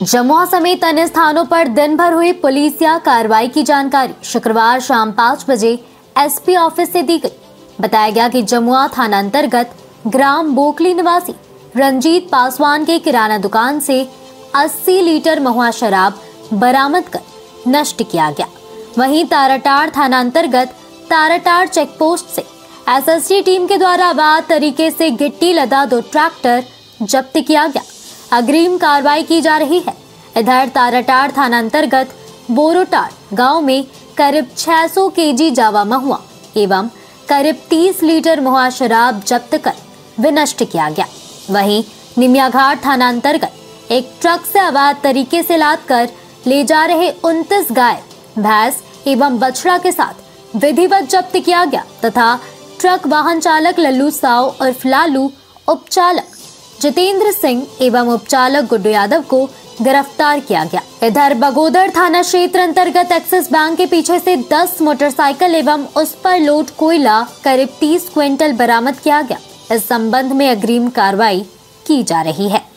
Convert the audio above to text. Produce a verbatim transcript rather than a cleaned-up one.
जमुआ समेत अन्य स्थानों पर दिन भर हुई पुलिसिया कार्रवाई की जानकारी शुक्रवार शाम पाँच बजे एसपी ऑफिस से दी गई। बताया गया कि जमुआ थाना अंतर्गत ग्राम बोकली निवासी रंजीत पासवान के किराना दुकान से अस्सी लीटर महुआ शराब बरामद कर नष्ट किया गया। वहीं ताराटाड़ थाना अंतर्गत ताराटाड़ चेक पोस्ट से एसएसटी टीम के द्वारा अवैध तरीके से गिट्टी लदा दो ट्रैक्टर जब्त किया गया। अग्रिम कार्रवाई की जा रही है। इधर ताराटाड़ थाना अंतर्गत बोरोटाड़ गांव में करीब छह सौ केजी जावा महुआ एवं करीब तीस लीटर महुआ शराब जब्त कर विनष्ट किया गया। वहीं निमियाघाट थाना अंतर्गत एक ट्रक से अवैध तरीके से लाद कर ले जा रहे उनतीस गाय, भैंस एवं बछड़ा के साथ विधिवत जब्त किया गया तथा ट्रक वाहन चालक लल्लू साव और लालू, उपचालक जितेंद्र सिंह एवं उपचालक गुड्डू यादव को गिरफ्तार किया गया। इधर बगोदर थाना क्षेत्र अंतर्गत एक्सिस बैंक के पीछे से दस मोटरसाइकिल एवं उस पर लोड कोयला करीब तीस क्विंटल बरामद किया गया। इस संबंध में अग्रिम कार्रवाई की जा रही है।